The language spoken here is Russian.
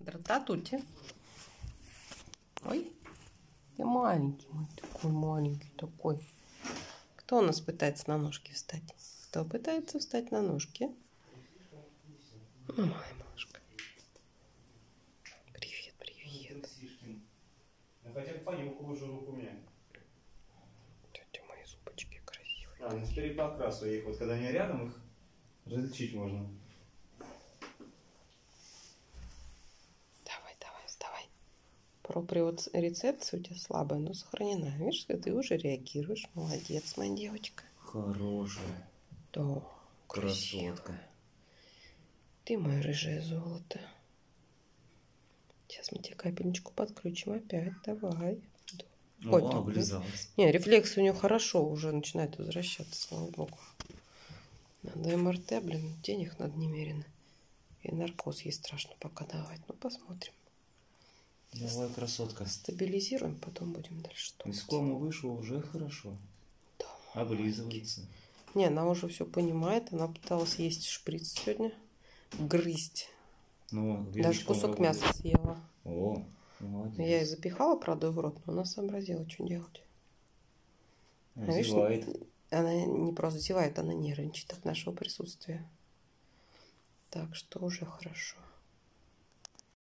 Дрататути. Ой, ты маленький мой, такой маленький такой. Кто у нас пытается на ножки встать? Кто пытается встать на ножки? Ну, моя малышка. Привет, привет. Хотя бы понюхал уже руку мне. Тетя, мои зубочки красивые. А, ну теперь и по окрасу их. Вот когда они рядом, их различить можно. Давай, давай, вставай. Проприорецепция у тебя слабая, но сохранена. Видишь, ты уже реагируешь. Молодец, моя девочка. Хорошая. Да, Красотка. Ты мое рыжее золото. Сейчас мы тебе капельничку подключим опять. Давай. Ой, облизалась. Не, рефлекс у нее хорошо уже начинает возвращаться, слава богу. Надо МРТ, блин, денег надо немерено. И наркоз ей страшно пока давать. Ну, посмотрим. Давай, красотка. Стабилизируем, потом будем дальше. Из комы вышла уже хорошо. Да, облизывается. Не, она уже все понимает. Она пыталась есть шприц сегодня. Грызть. Ну, даже кусок мяса съела. О, молодец. Я ей запихала, правда, в рот, но она сообразила, что делать. Зевает. Видишь, она не просто зевает, она нервничает от нашего присутствия. Так что уже хорошо.